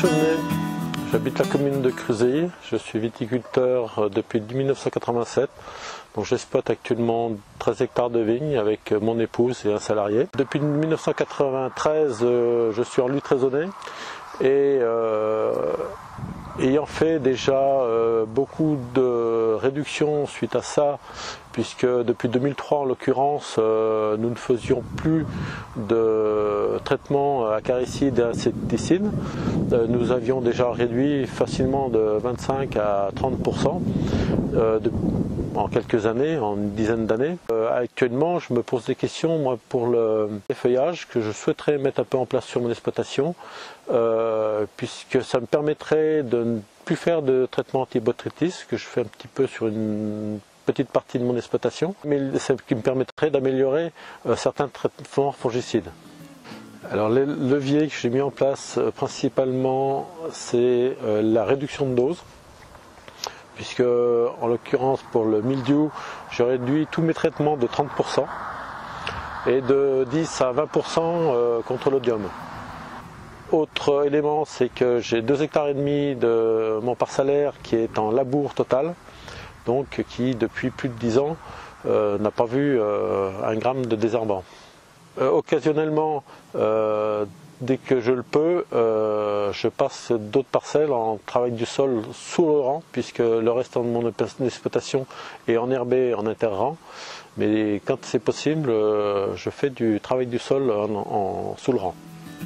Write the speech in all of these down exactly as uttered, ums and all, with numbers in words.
Chenet, j'habite la commune de Cruzé, je suis viticulteur depuis mille neuf cent quatre-vingt-sept. Donc j'exploite actuellement treize hectares de vignes avec mon épouse et un salarié. Depuis mille neuf cent quatre-vingt-treize, euh, je suis en lutte raisonnée et euh, ayant fait déjà euh, beaucoup de réductions suite à ça, puisque depuis deux mille trois en l'occurrence, euh, nous ne faisions plus de traitement acaricide et insecticide. Euh, nous avions déjà réduit facilement de vingt-cinq à trente pour cent euh, de, en quelques années, en une dizaine d'années. Euh, actuellement, je me pose des questions moi, pour le feuillage que je souhaiterais mettre un peu en place sur mon exploitation, euh, puisque ça me permettrait de ne plus faire de traitement antibotrytis, que je fais un petit peu sur une petite partie de mon exploitation, mais ce qui me permettrait d'améliorer euh, certains traitements fongicides. Alors les leviers que j'ai mis en place euh, principalement, c'est euh, la réduction de dose, puisque en l'occurrence pour le mildiou, j'ai réduit tous mes traitements de trente pour cent et de dix à vingt pour cent euh, contre l'odium. Autre élément, c'est que j'ai deux hectares et demi de mon parcellaire qui est en labour total, donc qui depuis plus de dix ans euh, n'a pas vu euh, un gramme de désherbant. Euh, occasionnellement, euh, dès que je le peux, euh, je passe d'autres parcelles en travail du sol sous le rang, puisque le reste de mon exploitation est enherbé en interrang. Mais quand c'est possible, euh, je fais du travail du sol en, en sous le rang.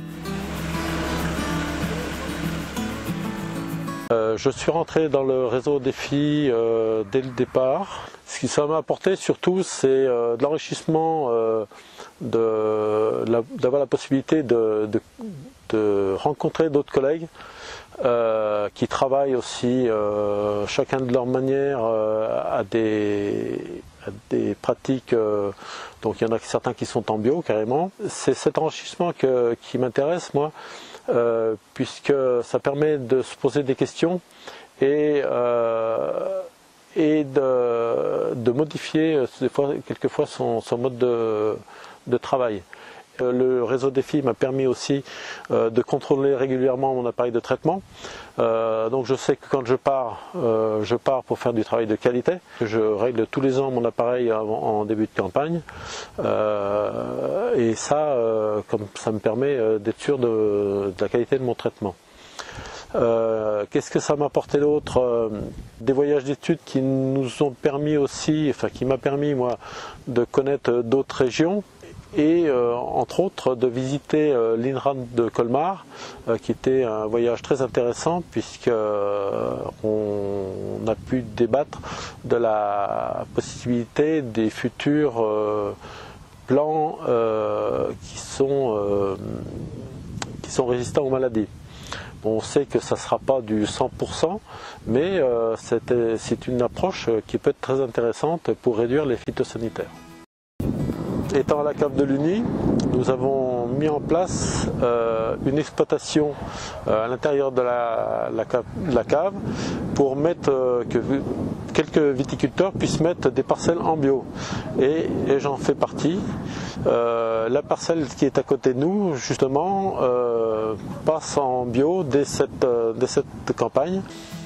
Euh, je suis rentré dans le réseau défi euh, dès le départ. Ce qui ça m'a apporté surtout, c'est euh, de l'enrichissement, euh, d'avoir la possibilité de, de, de rencontrer d'autres collègues euh, qui travaillent aussi, euh, chacun de leur manière, euh, à, des, à des pratiques. Euh, donc il y en a certains qui sont en bio carrément. C'est cet enrichissement que, qui m'intéresse moi. Euh, puisque ça permet de se poser des questions et, euh, et de, de modifier des fois, quelquefois son, son mode de, de travail. Euh, le réseau défi m'a permis aussi euh, de contrôler régulièrement mon appareil de traitement. Euh, donc je sais que quand je pars, euh, je pars pour faire du travail de qualité. Je règle tous les ans mon appareil en, en début de campagne. Euh, et ça, euh, comme ça me permet euh, d'être sûr de, de la qualité de mon traitement. Euh, Qu'est-ce que ça m'a apporté d'autre? euh, Des voyages d'études qui nous ont permis aussi, enfin qui m'a permis moi de connaître d'autres régions. Et euh, entre autres de visiter euh, l'INRAE de Colmar, euh, qui était un voyage très intéressant puisque euh, on a pu débattre de la possibilité des futurs euh, plants euh, qui sont, euh, qui sont résistants aux maladies. Bon, on sait que ça ne sera pas du cent pour cent, mais euh, c'est une approche qui peut être très intéressante pour réduire les phytosanitaires. Étant à la cave de l'Uni, nous avons mis en place euh, une exploitation euh, à l'intérieur de la, la, cave, la cave pour mettre euh, que quelques viticulteurs puissent mettre des parcelles en bio. Et, et j'en fais partie. Euh, la parcelle qui est à côté de nous, justement, euh, passe en bio dès cette, euh, dès cette campagne.